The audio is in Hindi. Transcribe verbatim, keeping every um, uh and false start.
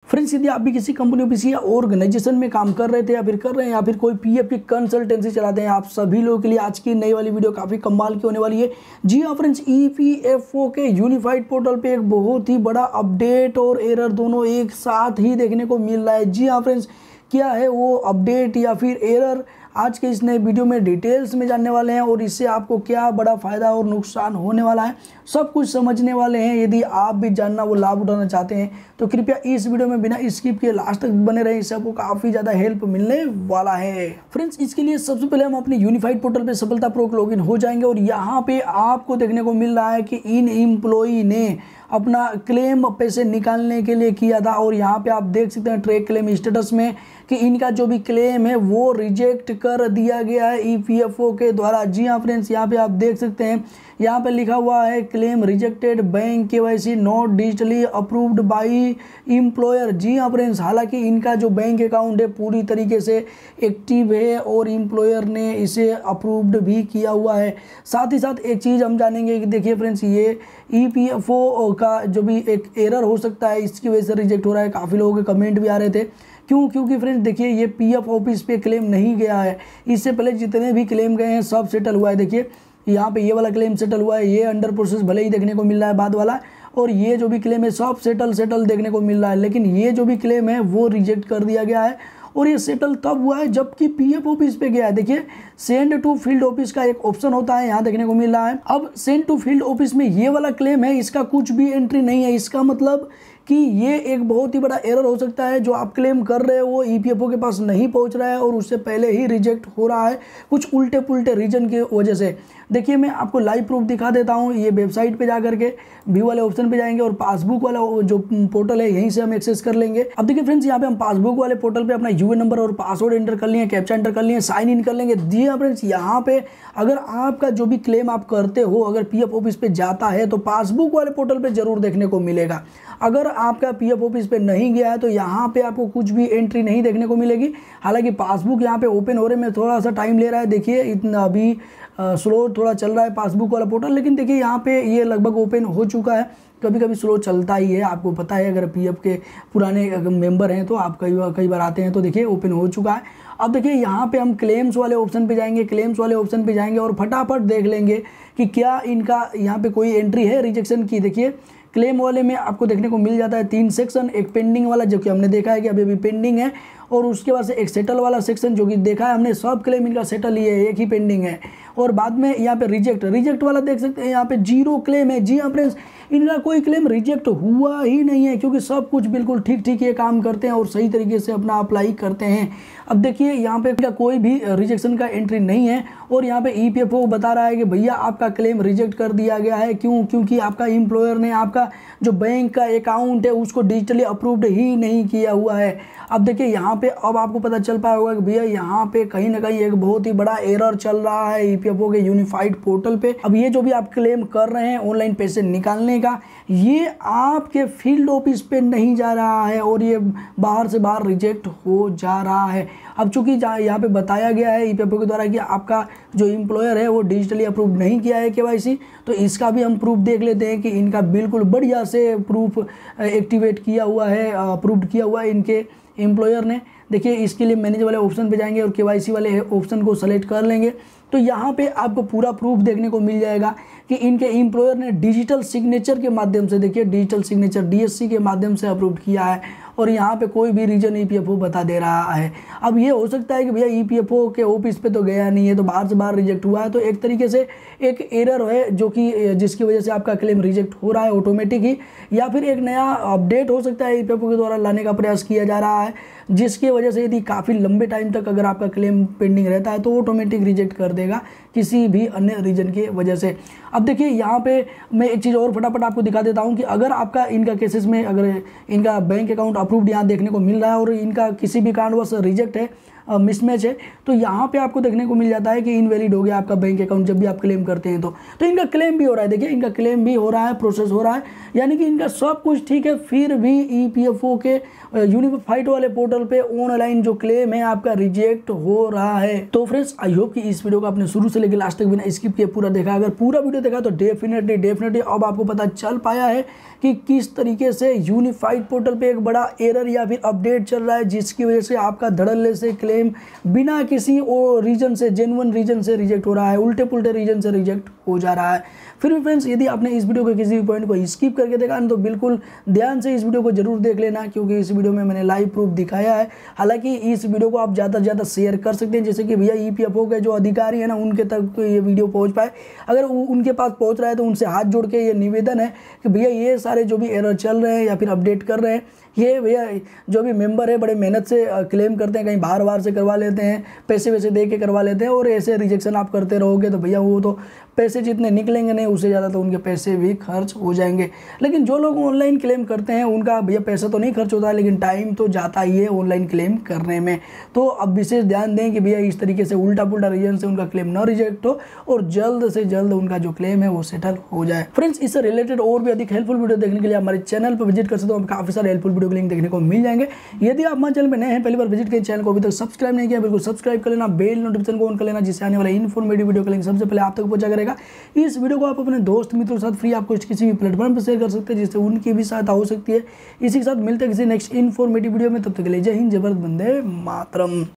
फ्रेंड्स, यदि आप भी किसी कंपनी ऑफिस या ऑर्गेनाइजेशन में काम कर रहे थे या फिर कर रहे हैं या फिर कोई पीएफ की कंसल्टेंसी चलाते हैं, आप सभी लोगों के लिए आज की नई वाली वीडियो काफ़ी कमाल की होने वाली है। जी हाँ फ्रेंड्स, ईपीएफओ के यूनिफाइड पोर्टल पे एक बहुत ही बड़ा अपडेट और एरर दोनों एक साथ ही देखने को मिल रहा है। जी हाँ फ्रेंड्स, क्या है वो अपडेट या फिर एरर, आज के इस नए वीडियो में डिटेल्स में जानने वाले हैं और इससे आपको क्या बड़ा फ़ायदा और नुकसान होने वाला है सब कुछ समझने वाले हैं। यदि आप भी जानना वो लाभ उठाना चाहते हैं तो कृपया इस वीडियो में बिना स्किप किए लास्ट तक बने रहें, इससे आपको काफ़ी ज़्यादा हेल्प मिलने वाला है। फ्रेंड्स, इसके लिए सबसे पहले हम अपने यूनिफाइड पोर्टल पर सफलतापूर्वक लॉगिन हो जाएंगे और यहाँ पे आपको देखने को मिल रहा है कि इन एम्प्लॉई ने अपना क्लेम पैसे निकालने के लिए किया था और यहाँ पे आप देख सकते हैं ट्रैक क्लेम स्टेटस में कि इनका जो भी क्लेम है वो रिजेक्ट कर दिया गया है ईपीएफओ के द्वारा। जी हाँ फ्रेंड्स, यहाँ पे आप देख सकते हैं, यहाँ पे लिखा हुआ है claim rejected, bank KYC not digitally approved by employer. जी हाँ फ्रेंड्स, हालांकि इनका जो बैंक अकाउंट है पूरी तरीके से एक्टिव है और एम्प्लॉयर ने इसे अप्रूव्ड भी किया हुआ है। साथ ही साथ एक चीज़ हम जानेंगे कि देखिए फ्रेंड्स, ये ईपीएफओ का जो भी एक एरर हो सकता है इसकी वजह से रिजेक्ट हो रहा है। काफ़ी लोगों के कमेंट भी आ रहे थे, क्यों? क्योंकि फ्रेंड्स देखिए, ये पीएफ ऑफिस पे क्लेम नहीं गया है, इससे पहले जितने भी क्लेम गए हैं सब सेटल हुआ है। देखिए यहाँ पे ये वाला क्लेम सेटल हुआ है, ये अंडर प्रोसेस भले ही देखने को मिल रहा है बाद वाला, और ये जो भी क्लेम है सब सेटल सेटल देखने को मिल रहा है, लेकिन ये जो भी क्लेम है वो रिजेक्ट कर दिया गया है और ये सेटल तब हुआ है जबकि पीएफ ऑफिस पे गया है। देखिए सेंड टू फील्ड ऑफिस का एक ऑप्शन होता है, यहाँ देखने को मिल रहा है। अब सेंड टू फील्ड ऑफिस में ये वाला क्लेम है, इसका कुछ भी एंट्री नहीं है। इसका मतलब कि ये एक बहुत ही बड़ा एरर हो सकता है, जो आप क्लेम कर रहे हो वो ईपीएफओ के पास नहीं पहुंच रहा है और उससे पहले ही रिजेक्ट हो रहा है कुछ उल्टे पुल्टे रीजन की वजह से। देखिए मैं आपको लाइव प्रूफ दिखा देता हूँ। ये वेबसाइट पे जा करके व्यू वाले ऑप्शन पे जाएंगे और पासबुक वाला जो पोर्टल है यहीं से हम एक्सेस कर लेंगे। अब देखिए फ्रेंड्स, यहाँ पे हम पासबुक वाले पोर्टल पे अपना यूएन नंबर और पासवर्ड एंटर कर लिए, कैप्चा एंटर कर लिए, साइन इन कर लेंगे। जी हाँ फ्रेंड्स, यहाँ पे अगर आपका जो भी क्लेम आप करते हो अगर पीएफ ऑफिस पे जाता है तो पासबुक वाले पोर्टल पे जरूर देखने को मिलेगा। अगर आपका पीएफ ऑफिस पे नहीं गया है तो यहाँ पे आपको कुछ भी एंट्री नहीं देखने को मिलेगी। हालांकि पासबुक यहाँ पे ओपन हो रहे में थोड़ा सा टाइम ले रहा है। देखिए इतना अभी स्लो थोड़ा चल रहा है पासबुक वाला पोर्टल, लेकिन देखिए यहाँ पे ये लगभग ओपन हो चुका है। कभी कभी स्लो चलता ही है, आपको पता है, अगर पीएफ के पुराने मेंबर हैं तो आप कई बार कई बार आते हैं तो देखिए ओपन हो चुका है। अब देखिए यहाँ पे हम क्लेम्स वाले ऑप्शन पे जाएंगे, क्लेम्स वाले ऑप्शन पे जाएंगे और फटाफट देख लेंगे कि क्या इनका यहाँ पे कोई एंट्री है रिजेक्शन की। देखिए क्लेम वाले में आपको देखने को मिल जाता है तीन सेक्शन, एक पेंडिंग वाला जो कि हमने देखा है कि अभी अभी पेंडिंग है, और उसके बाद से एक सेटल वाला सेक्शन जो कि देखा है हमने, सब क्लेम इनका सेटल ही है, एक ही पेंडिंग है। और बाद में यहाँ पे रिजेक्ट रिजेक्ट वाला देख सकते हैं, यहाँ पे जीरो क्लेम है। जी हाँ फ्रेंड्स, इनका कोई क्लेम रिजेक्ट हुआ ही नहीं है क्योंकि सब कुछ बिल्कुल ठीक ठीक ये काम करते हैं और सही तरीके से अपना अप्लाई करते हैं। अब देखिए यहाँ पे इनका कोई भी रिजेक्शन का एंट्री नहीं है और यहाँ पे ईपीएफओ बता रहा है कि भैया आपका क्लेम रिजेक्ट कर दिया गया है। क्यों? क्योंकि आपका एम्प्लॉयर ने आपका जो बैंक का अकाउंट है उसको डिजिटली अप्रूव्ड ही नहीं किया हुआ है। अब देखिए यहाँ पे अब आपको पता चल पाया होगा कि भैया यहाँ पे कहीं ना कहीं एक बहुत ही बड़ा एरर चल रहा है ईपीएफओ के यूनिफाइड पोर्टल पे। अब ये जो भी आप क्लेम कर रहे हैं ऑनलाइन पैसे निकालने का, ये आपके फील्ड ऑफिस पे नहीं जा रहा है और ये बाहर से बाहर रिजेक्ट हो जा रहा है। अब चूंकि यहाँ पे बताया गया है ईपीएफओ के द्वारा कि आपका जो एम्प्लॉयर है वो डिजिटली अप्रूव नहीं किया है केवाईसी, तो इसका भी हम प्रूफ देख लेते हैं कि इनका बिल्कुल बढ़िया से प्रूफ एक्टिवेट किया हुआ है, अप्रूव्ड किया हुआ है इनके एम्प्लॉयर ने। देखिए इसके लिए मैनेज वाले ऑप्शन पे जाएंगे और केवाईसी वाले ऑप्शन को सेलेक्ट कर लेंगे तो यहाँ पे आपको पूरा प्रूफ देखने को मिल जाएगा कि इनके एम्प्लॉयर ने डिजिटल सिग्नेचर के माध्यम से, देखिए डिजिटल सिग्नेचर डीएससी के माध्यम से अप्रूव किया है और यहाँ पे कोई भी रीजन ईपीएफओ बता दे रहा है। अब ये हो सकता है कि भैया ईपीएफओ के ऑफिस पे तो गया नहीं है तो बाहर से बाहर रिजेक्ट हुआ है, तो एक तरीके से एक एरर है जो कि जिसकी वजह से आपका क्लेम रिजेक्ट हो रहा है ऑटोमेटिक ही, या फिर एक नया अपडेट हो सकता है ईपीएफओ के द्वारा लाने का प्रयास किया जा रहा है जिसकी वजह से यदि काफ़ी लंबे टाइम तक अगर आपका क्लेम पेंडिंग रहता है तो ऑटोमेटिक रिजेक्ट कर देगा किसी भी अन्य रीजन की वजह से। अब देखिए यहाँ पे मैं एक चीज़ और फटाफट आपको दिखा देता हूँ कि अगर आपका इनका केसेस में अगर इनका बैंक अकाउंट अप्रूव्ड यहाँ देखने को मिल रहा है और इनका किसी भी कारणवश रिजेक्ट है मिसमैच है। तो यहाँ पे आपको देखने को मिल जाता है कि इनवैलिड हो गया आपका बैंक अकाउंट जब भी आप क्लेम करते हैं तो तो इनका क्लेम भी हो रहा है। देखिए इनका क्लेम भी हो रहा है, प्रोसेस हो रहा है, यानी कि इनका सब कुछ ठीक है, फिर भी ईपीएफओ के यूनिफाइड वाले पोर्टल पे ऑनलाइन जो क्लेम है आपका रिजेक्ट हो रहा है। तो फ्रेंड्स आई होप कि इस वीडियो को आपने शुरू से लेकर लास्ट तक बिना स्किप किए पूरा देखा। अगर पूरा वीडियो देखा तो डेफिनेटली डेफिनेटली अब आपको पता चल पाया है कि किस तरीके से यूनिफाइड पोर्टल पे एक बड़ा एरर या फिर अपडेट चल रहा है, जिसकी वजह से आपका धड़ल्ले से क्लेम बिना किसी और रीजन से, जेन्युइन रीजन से रिजेक्ट हो रहा है, उल्टे पुल्टे रीजन से रिजेक्ट हो जा रहा है। फिर भी फ्रेंड्स यदि आपने इस वीडियो के किसी भी पॉइंट को स्किप करके देखा तो बिल्कुल ध्यान से इस वीडियो को जरूर देख लेना, क्योंकि इस वीडियो में मैंने लाइव प्रूफ दिखाया है। हालांकि इस वीडियो को आप ज़्यादा से ज़्यादा शेयर कर सकते हैं, जैसे कि भैया ईपीएफओ के जो अधिकारी है ना उनके तक तो ये वीडियो पहुंच पाए। अगर उनके पास पहुंच रहा है तो उनसे हाथ जोड़ के ये निवेदन है कि भैया ये सारे जो भी एरर चल रहे हैं या फिर अपडेट कर रहे हैं, ये भैया जो भी मेंबर है बड़े मेहनत से क्लेम करते हैं, कहीं बाहर बाहर से करवा लेते हैं, पैसे वैसे दे के करवा लेते हैं, और ऐसे रिजेक्शन आप करते रहोगे तो भैया वो तो पैसे जितने निकलेंगे नहीं उससे ज़्यादा तो उनके पैसे भी खर्च हो जाएंगे। लेकिन जो लोग ऑनलाइन क्लेम करते हैं उनका भैया पैसा तो नहीं खर्च होता है, लेकिन टाइम तो जाता ही है ऑनलाइन क्लेम करने में। तो अब विशेष ध्यान दें कि भैया इस तरीके से उल्टा पुल्टा रीजन से उनका क्लेम न रिजेक्ट हो और जल्द से जल्द उनका जो क्लेम है वो सेटल हो जाए। फ्रेंड्स इससे रिलेटेड और भी अधिक हेल्पफुल वीडियो देखने के लिए हमारे चैनल पर विजिट कर सकते हो, काफ़ी सारे हेल्पफुल वीडियो के लिंक देखने को मिल जाएंगे। यदि आप हमारे चैनल पर नए हैं, पहली बार विजिट करें, चैनल को अभी तक सब्सक्राइब नहीं किया बिल्कुल सब्सक्राइब कर लेना, बेल नोटिफिकेशन को ऑन कर लेना, जिससे आने वाला इन्फॉर्मेटिव वीडियो का लिंक सबसे पहले आप तक पहुंचा करेगा। इस वीडियो को आप अपने दोस्त मित्रों के साथ फ्री आपको किसी भी प्लेटफॉर्म पर शेयर कर सकते हैं, जिससे उनकी भी सहायता हो सकती है। इसी के साथ मिलते हैं किसी नेक्स्ट इन्फॉर्मेटिव वीडियो में, तब तक के लिए जय हिंद, जय भारत, वंदे मातरम।